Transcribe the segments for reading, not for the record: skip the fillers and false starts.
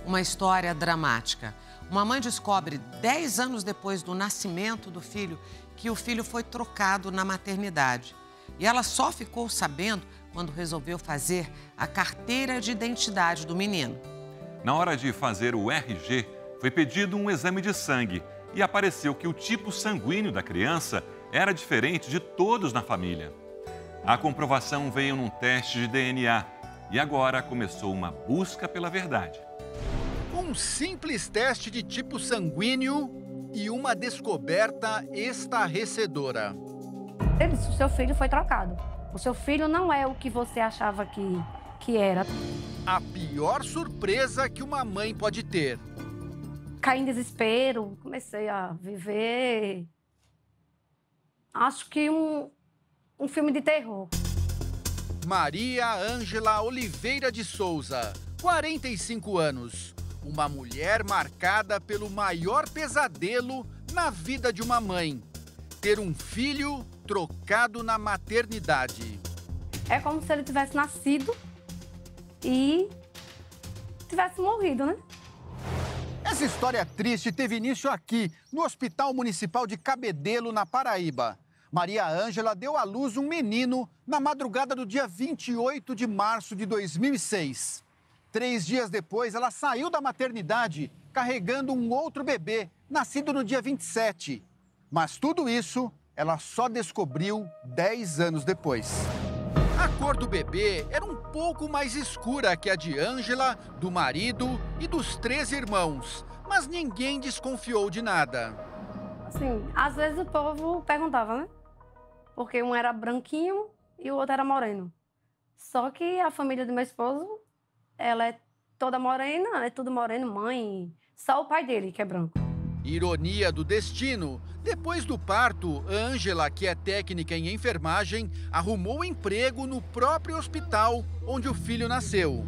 uma história dramática. Uma mãe descobre 10 anos depois do nascimento do filho que o filho foi trocado na maternidade. E ela só ficou sabendo quando resolveu fazer a carteira de identidade do menino. Na hora de fazer o RG, foi pedido um exame de sangue e apareceu que o tipo sanguíneo da criança era diferente de todos na família. A comprovação veio num teste de DNA e agora começou uma busca pela verdade. Um simples teste de tipo sanguíneo e uma descoberta estarrecedora. Ele disse, o seu filho foi trocado. O seu filho não é o que você achava que era. A pior surpresa que uma mãe pode ter. Caí em desespero, comecei a viver, acho que um filme de terror. Maria Ângela Oliveira de Souza, 45 anos. Uma mulher marcada pelo maior pesadelo na vida de uma mãe. Ter um filho trocado na maternidade. É como se ele tivesse nascido e tivesse morrido, né? Essa história triste teve início aqui, no Hospital Municipal de Cabedelo, na Paraíba. Maria Ângela deu à luz um menino na madrugada do dia 28 de março de 2006. 3 dias depois, ela saiu da maternidade carregando um outro bebê, nascido no dia 27. Mas tudo isso ela só descobriu 10 anos depois. A cor do bebê era um pouco mais escura que a de Ângela, do marido e dos 3 irmãos. Mas ninguém desconfiou de nada. Assim, às vezes o povo perguntava, né? Porque um era branquinho e o outro era moreno. Só que a família do meu esposo, ela é toda morena, é tudo moreno, mãe. Só o pai dele que é branco. Ironia do destino. Depois do parto, Ângela, que é técnica em enfermagem, arrumou emprego no próprio hospital onde o filho nasceu.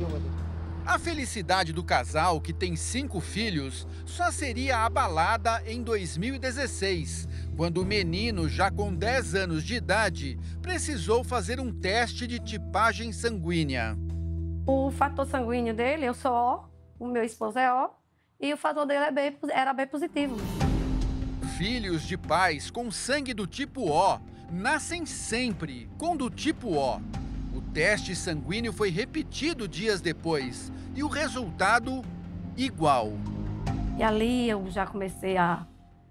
A felicidade do casal, que tem 5 filhos, só seria abalada em 2016, quando o menino, já com 10 anos de idade, precisou fazer um teste de tipagem sanguínea. O fator sanguíneo dele, eu sou O, o meu esposo é O, e o fator dele era B positivo. Filhos de pais com sangue do tipo O nascem sempre com do tipo O. O teste sanguíneo foi repetido dias depois e o resultado igual. E ali eu já comecei a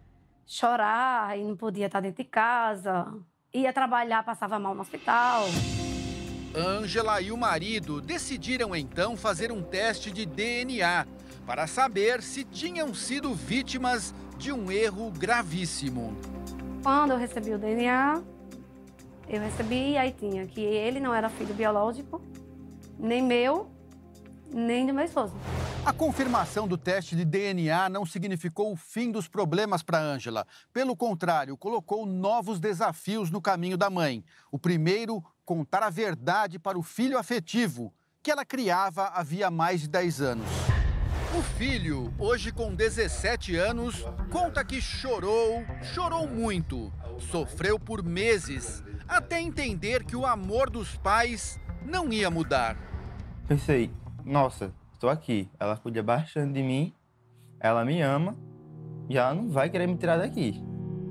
chorar e não podia estar dentro de casa. Ia trabalhar, passava mal no hospital. Ângela e o marido decidiram então fazer um teste de DNA para saber se tinham sido vítimas de um erro gravíssimo. Quando eu recebi o DNA, eu recebi e aí tinha que ele não era filho biológico, nem meu, nem do meu esposo. A confirmação do teste de DNA não significou o fim dos problemas para Ângela. Pelo contrário, colocou novos desafios no caminho da mãe. O primeiro, contar a verdade para o filho afetivo, que ela criava havia mais de 10 anos. O filho, hoje com 17 anos, conta que chorou muito. Sofreu por meses, até entender que o amor dos pais não ia mudar. Pensei, nossa, estou aqui, ela cuida bastante de mim, ela me ama e ela não vai querer me tirar daqui.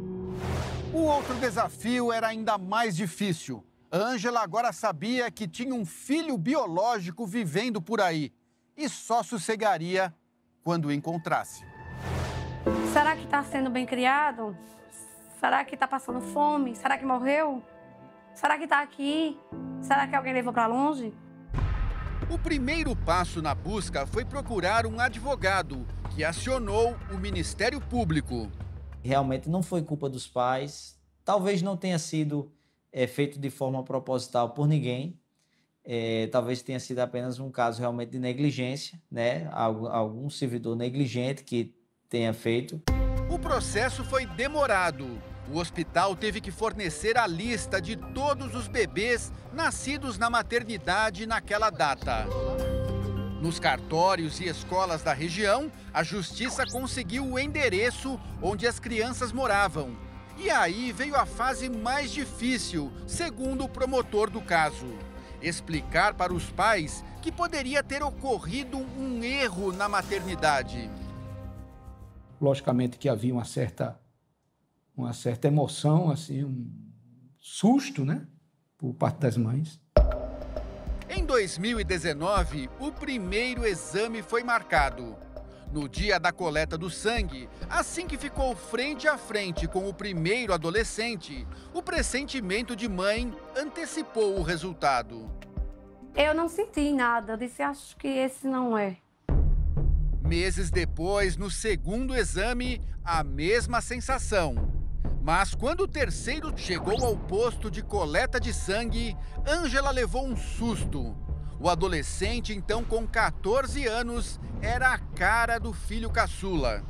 O outro desafio era ainda mais difícil. Ângela agora sabia que tinha um filho biológico vivendo por aí e só sossegaria quando o encontrasse. Será que está sendo bem criado? Será que está passando fome? Será que morreu? Será que está aqui? Será que alguém levou para longe? O primeiro passo na busca foi procurar um advogado, que acionou o Ministério Público. Realmente não foi culpa dos pais, talvez não tenha sido feito de forma proposital por ninguém, talvez tenha sido apenas um caso realmente de negligência, né? Algum servidor negligente que tenha feito. O processo foi demorado. O hospital teve que fornecer a lista de todos os bebês nascidos na maternidade naquela data. Nos cartórios e escolas da região, a justiça conseguiu o endereço onde as crianças moravam. E aí veio a fase mais difícil, segundo o promotor do caso. explicar para os pais que poderia ter ocorrido um erro na maternidade. Logicamente que havia uma certa emoção, assim, um susto, né, por parte das mães. Em 2019, o primeiro exame foi marcado. No dia da coleta do sangue, assim que ficou frente a frente com o primeiro adolescente, o pressentimento de mãe antecipou o resultado. Eu não senti nada, eu disse, acho que esse não é. Meses depois, no segundo exame, a mesma sensação. Mas quando o terceiro chegou ao posto de coleta de sangue, Ângela levou um susto. O adolescente, então com 14 anos, era a cara do filho caçula.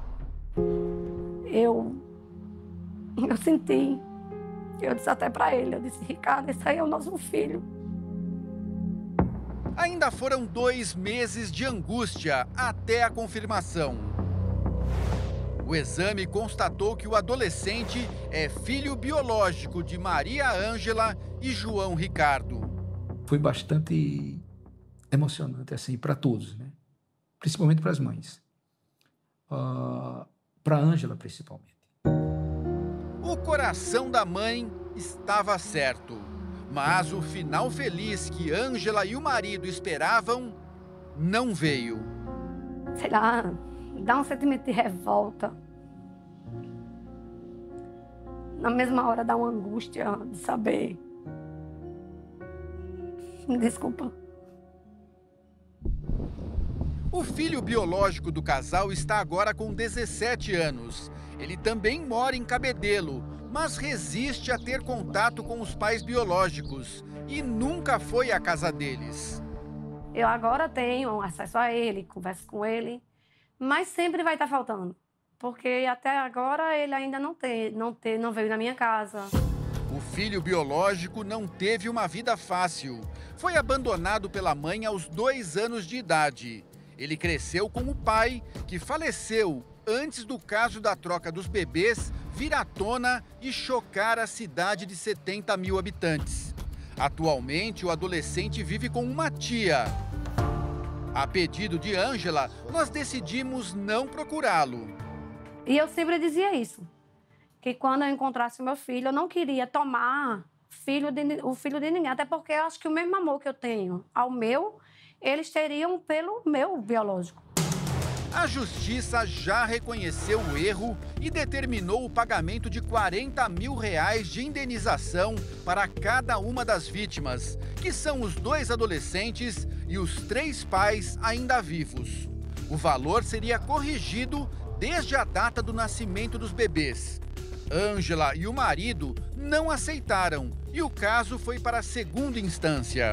Eu senti, eu disse até para ele, eu disse, Ricardo, esse aí é o nosso filho. Ainda foram 2 meses de angústia até a confirmação. O exame constatou que o adolescente é filho biológico de Maria Ângela e João Ricardo. Foi bastante emocionante, assim, para todos, né? Principalmente para as mães. Para a Ângela, principalmente. O coração da mãe estava certo, mas o final feliz que Ângela e o marido esperavam não veio. Sei lá, dá um sentimento de revolta. Na mesma hora dá uma angústia de saber. Desculpa. O filho biológico do casal está agora com 17 anos. Ele também mora em Cabedelo, mas resiste a ter contato com os pais biológicos e nunca foi à casa deles. Eu agora tenho acesso a ele, converso com ele, mas sempre vai estar faltando. Porque até agora ele ainda não veio na minha casa. O filho biológico não teve uma vida fácil. Foi abandonado pela mãe aos 2 anos de idade. Ele cresceu com o pai, que faleceu antes do caso da troca dos bebês vir à tona e chocar a cidade de 70 mil habitantes. Atualmente, o adolescente vive com uma tia. A pedido de Ângela, nós decidimos não procurá-lo. E eu sempre dizia isso, que quando eu encontrasse meu filho, eu não queria tomar o filho de ninguém, até porque eu acho que o mesmo amor que eu tenho ao meu, eles teriam pelo meu biológico. A justiça já reconheceu o erro e determinou o pagamento de R$40 mil de indenização para cada uma das vítimas, que são os 2 adolescentes e os 3 pais ainda vivos. O valor seria corrigido desde a data do nascimento dos bebês. Ângela e o marido não aceitaram e o caso foi para a segunda instância.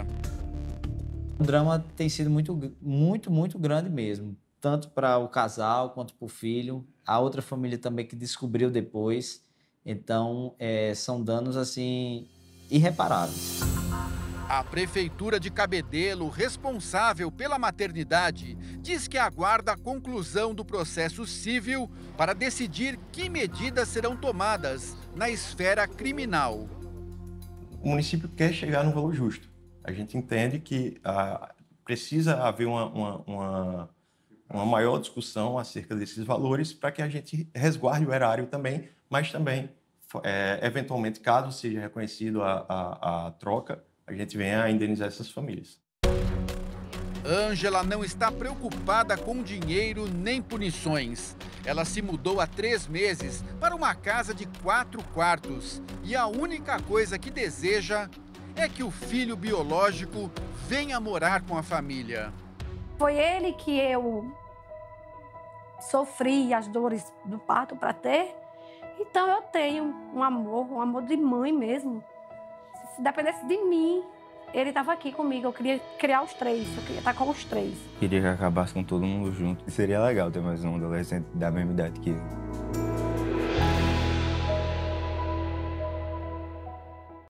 O drama tem sido muito grande mesmo, tanto para o casal quanto para o filho. A outra família também que descobriu depois. Então, são danos assim irreparáveis. A Prefeitura de Cabedelo, responsável pela maternidade, diz que aguarda a conclusão do processo civil para decidir que medidas serão tomadas na esfera criminal. O município quer chegar no valor justo. A gente entende que precisa haver uma maior discussão acerca desses valores para que a gente resguarde o erário também, mas também, eventualmente, caso seja reconhecido a troca, a gente venha a indenizar essas famílias. Ângela não está preocupada com dinheiro nem punições. Ela se mudou há 3 meses para uma casa de 4 quartos e a única coisa que deseja é que o filho biológico venha morar com a família. Foi ele que eu sofri as dores do parto para ter, então eu tenho um amor de mãe mesmo. Se dependesse de mim, ele estava aqui comigo. Eu queria criar os 3, eu queria estar com os 3. Queria que acabasse com todo mundo junto. Seria legal ter mais um adolescente da mesma idade que eu.